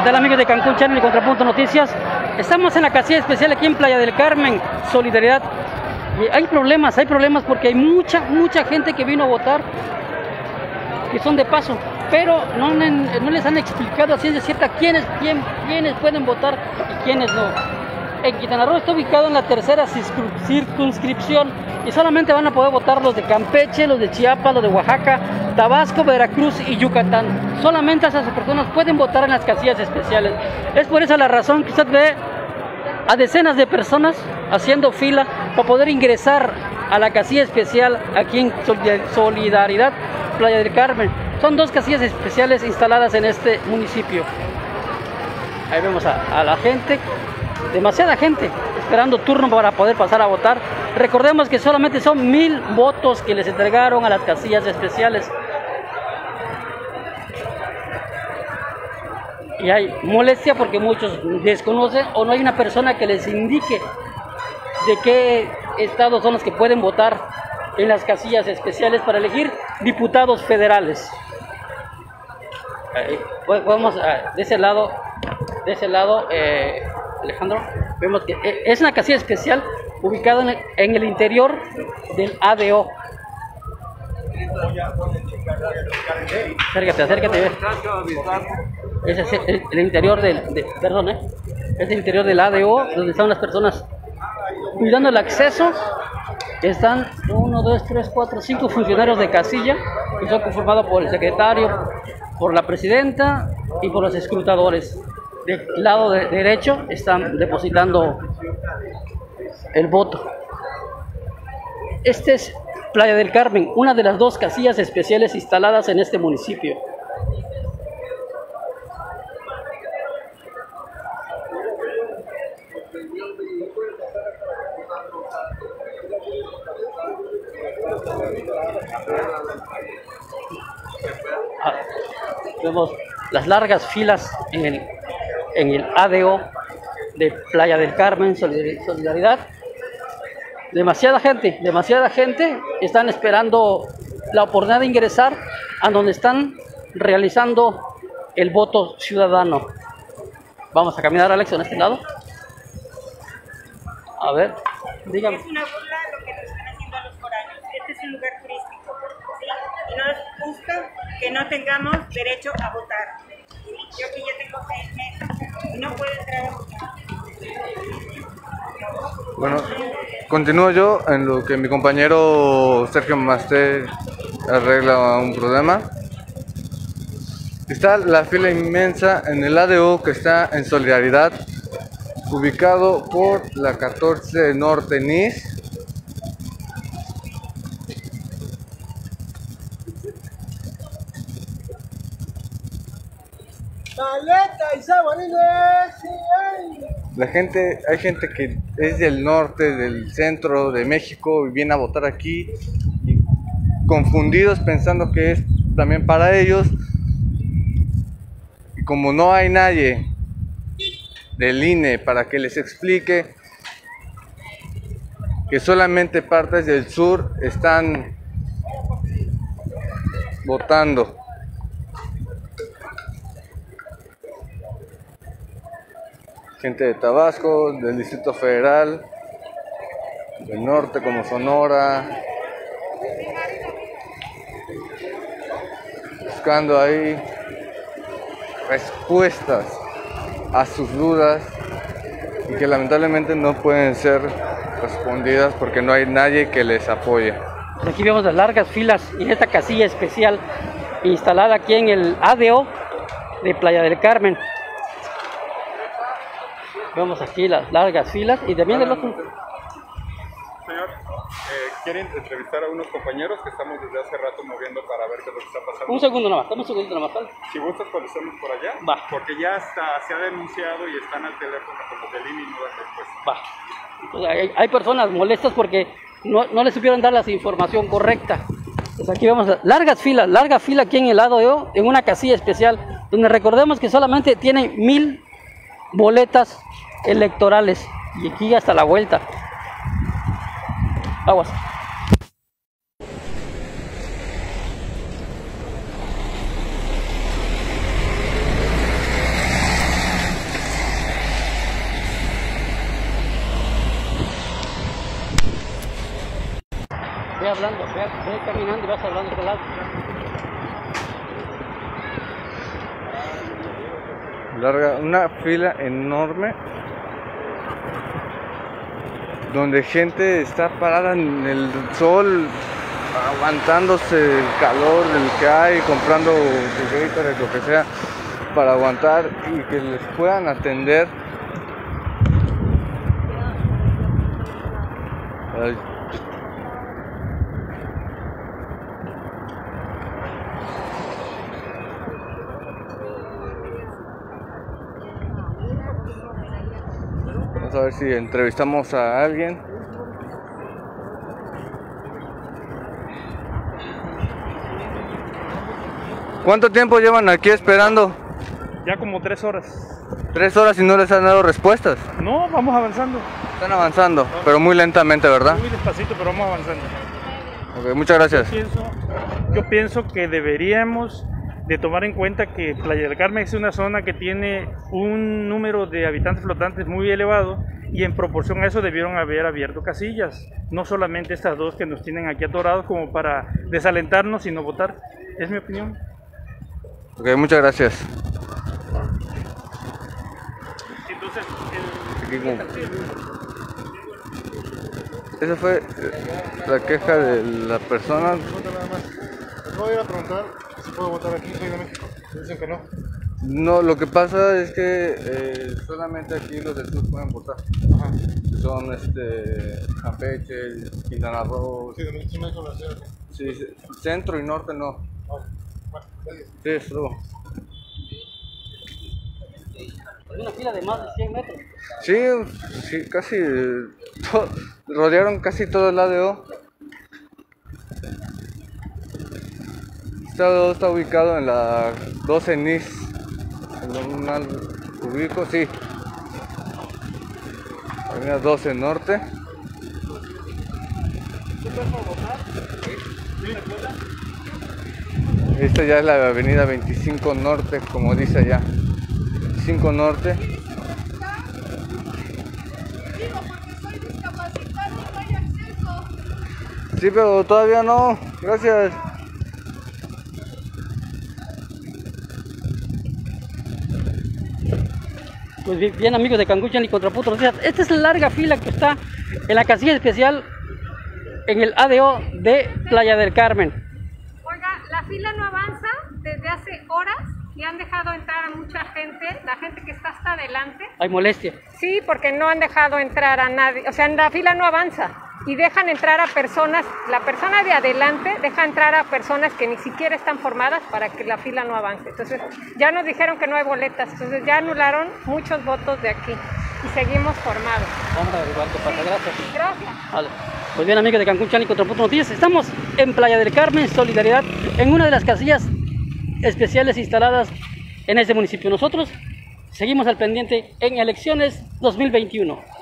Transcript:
tal, amigos de Cancún Channel y Contrapunto Noticias? Estamos en la casilla especial aquí en Playa del Carmen, Solidaridad. Y hay problemas porque hay mucha gente que vino a votar, que son de paso, pero no les han explicado a ciencia cierta quiénes pueden votar y quiénes no. En Quintana Roo está ubicado en la tercera circunscripción y solamente van a poder votar los de Campeche, los de Chiapas, los de Oaxaca, Tabasco, Veracruz y Yucatán. Solamente esas personas pueden votar en las casillas especiales. Es por esa la razón que usted ve a decenas de personas haciendo fila para poder ingresar a la casilla especial aquí en Solidaridad, Playa del Carmen. Son dos casillas especiales instaladas en este municipio. Ahí vemos a la gente, demasiada gente esperando turno para poder pasar a votar. Recordemos que solamente son 1000 votos que les entregaron a las casillas especiales. Y hay molestia porque muchos desconocen o no hay una persona que les indique de qué estados son los que pueden votar en las casillas especiales para elegir diputados federales. Vamos de ese lado, Alejandro, vemos que es una casilla especial ubicada en el interior del ADO. Acércate. Ese es el interior es el interior del ADO, donde están las personas cuidando el acceso. Están 1, 2, 3, 4, 5 funcionarios de casilla, que son conformados por el secretario, por la presidenta y por los escrutadores. Del lado derecho están depositando el voto. Este es Playa del Carmen, una de las dos casillas especiales instaladas en este municipio. Vemos las largas filas en el ADO de Playa del Carmen, Solidaridad. Demasiada gente están esperando la oportunidad de ingresar a donde están realizando el voto ciudadano. Vamos a caminar, Alex, en este lado. A ver, dígame. Es una burla lo que nos están haciendo a los foráneos. Este es un lugar turístico, ¿sí? Y no es justo que no tengamos derecho a votar. Yo que ya tengo 6 meses y no puedo entrar a votar. Bueno, continúo yo en lo que mi compañero Sergio Masté arregla un problema. Está la fila inmensa en el ADO que está en Solidaridad, ubicado por la 14 Norte NIS. Hay gente que es del norte, del centro de México y viene a votar aquí, y confundidos pensando que es también para ellos. Y como no hay nadie del INE para que les explique que solamente partes del sur están votando. Gente de Tabasco, del Distrito Federal, del norte como Sonora, buscando ahí respuestas a sus dudas y que lamentablemente no pueden ser respondidas porque no hay nadie que les apoye. Aquí vemos las largas filas y esta casilla especial instalada aquí en el ADO de Playa del Carmen. Vemos aquí las largas filas y también del otro. Señor, ¿quieren entrevistar a unos compañeros que estamos desde hace rato moviendo para ver qué es lo que está pasando? Un segundo nomás, dame un segundito nomás. ¿Vale? Si gustas, cuando estemos por allá. Va. Porque ya se ha denunciado y están al teléfono con los del INE y no dan respuesta. Va. Pues hay personas molestas porque no les supieron dar la información correcta. Pues aquí vemos larga fila aquí en el lado en una casilla especial, donde recordemos que solamente tienen 1000 boletas electorales y aquí hasta la vuelta. Aguas. hablando, ve caminando y vas hablando de este lado. Larga, una fila enorme donde gente está parada en el sol, aguantándose el calor del que hay, comprando cigarritas, lo que sea, para aguantar y que les puedan atender. Ay. Vamos a ver si entrevistamos a alguien. ¿Cuánto tiempo llevan aquí esperando? Ya como 3 horas. 3 horas y no les han dado respuestas. No, vamos avanzando. Están avanzando, pero muy lentamente, ¿verdad? Muy despacito, pero vamos avanzando. Ok, muchas gracias. Yo pienso que deberíamos de tomar en cuenta que Playa del Carmen es una zona que tiene un número de habitantes flotantes muy elevado y en proporción a eso debieron haber abierto casillas, no solamente estas dos que nos tienen aquí atorados como para desalentarnos y no votar. Es mi opinión. Ok, muchas gracias. Entonces, esa fue la queja de la persona. Les voy a ir a preguntar si puedo votar aquí, soy de México. Dicen que no. No, lo que pasa es que solamente aquí los del sur pueden votar. Ajá. Que son Campeche, Quintana Roo. Sí, de México, sí me dijo la señora. Sí, centro y norte no. Bueno, gracias. Sí, es todo. Hay una fila de más de 100 metros. Sí, sí, casi rodearon casi todo el ADO. Este ADO está ubicado en la 12 NIS. En un ubico, sí. Avenida 12 Norte. Esta ya es la avenida 25 Norte, como dice allá. 25 Norte. Digo, porque soy discapacitada y no hay acceso. Sí, pero todavía no. Gracias. Pues bien, amigos de Cancucha y Contrapunto Noticias, esta es la larga fila que está en la casilla especial en el ADO de Playa del Carmen. Oiga, la fila no avanza desde hace horas y han dejado entrar a mucha gente, la gente que está hasta adelante. Hay molestia. Sí, porque no han dejado entrar a nadie, o sea, la fila no avanza y dejan entrar a personas, la persona de adelante deja entrar a personas que ni siquiera están formadas para que la fila no avance. Entonces, ya nos dijeron que no hay boletas, entonces ya anularon muchos votos de aquí y seguimos formados. Vamos a averiguar qué pasa. Sí, Gracias. gracias. Vale. Pues bien, amigos de Cancún, Chan y Contrapunto Noticias, estamos en Playa del Carmen, Solidaridad, en una de las casillas especiales instaladas en este municipio. Nosotros seguimos al pendiente en elecciones 2021.